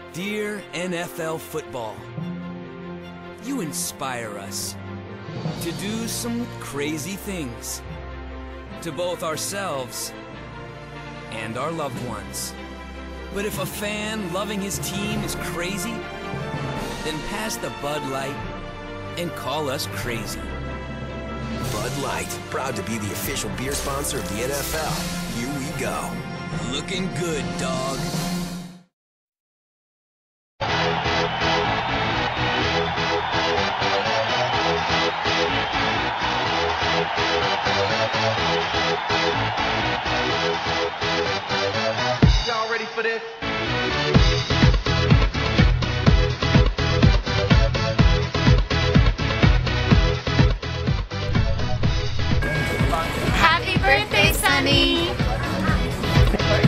Dear NFL football, you inspire us to do some crazy things to both ourselves and our loved ones. But if a fan loving his team is crazy, then pass the Bud Light and call us crazy. Bud Light, proud to be the official beer sponsor of the NFL. Here we go. Looking good, dog. Y'all ready for this? Happy birthday, Sonny!